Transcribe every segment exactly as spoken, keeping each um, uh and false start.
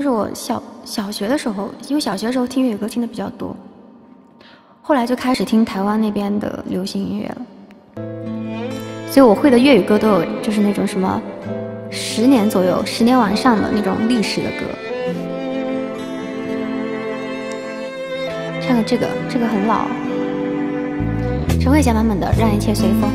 就是我小小学的时候，因为小学的时候听粤语歌听的比较多，后来就开始听台湾那边的流行音乐了，所以我会的粤语歌都有就是那种什么十年左右、十年往上的那种历史的歌。唱个这个，这个很老，陈慧娴版本的《让一切随风》。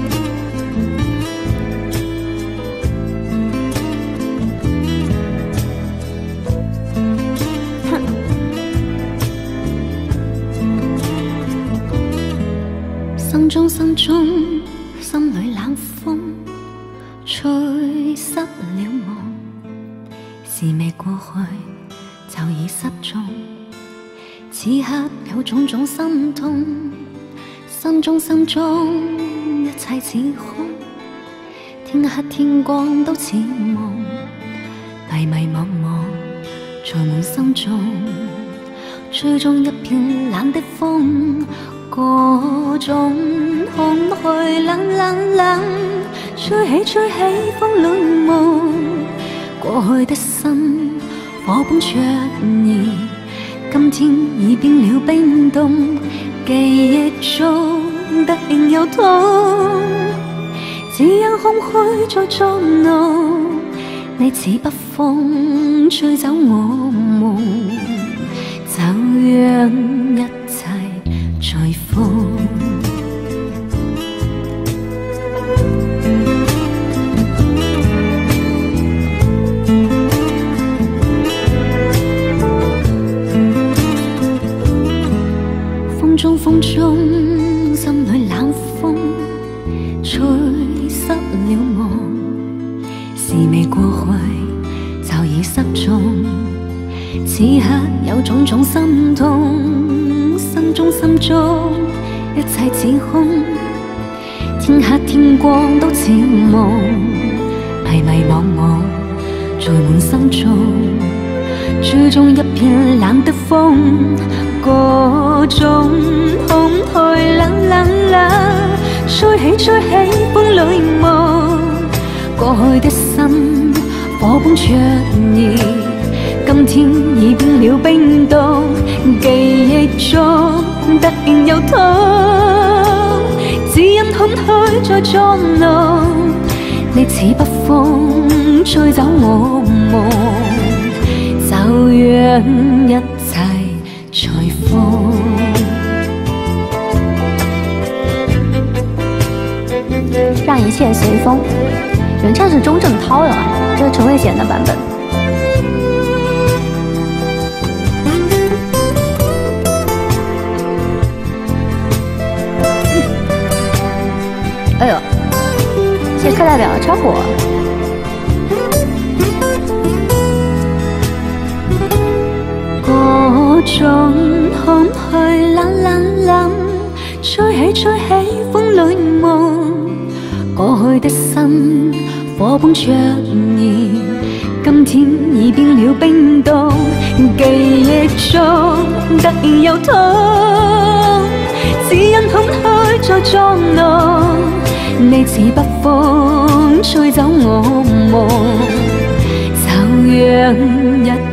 心中心中心裏冷風吹失了夢，事未過去就已失蹤，此刻有種種心痛，心中心中一切似空，天黑天光都似夢，迷迷惘惘在滿心中，吹中一片冷的風，各種空虛冷冷冷，吹起吹起風裏夢，過去的心火般灼熱，今天已變了冰凍，記憶中突然有痛，只因空虛在作弄，你似北風吹走我夢，就讓一切隨風。風中風中心裏冷風吹失了夢，事未過去就已失蹤，此刻有種種心痛，心中心中一切似空，天黑天光都似夢，迷迷惘惘在滿心中，吹中一片冷的風，各種空虛冷冷冷，吹起吹起風裏夢，過去的心火般灼熱，今天已變了冰凍，記憶中突然有痛，只因空虛在作弄，你似北風吹走我夢，就讓一切隨風。 让一切随风，原唱是钟镇涛的，这是陈慧娴的版本。哎呦，谢谢课代表超火。 各種空虛冷冷冷，吹起吹起風裏夢，過去的心火般灼熱，今天已變了冰凍，記憶中突然有痛，只因空虛在作弄，你似北風吹走我夢，就讓一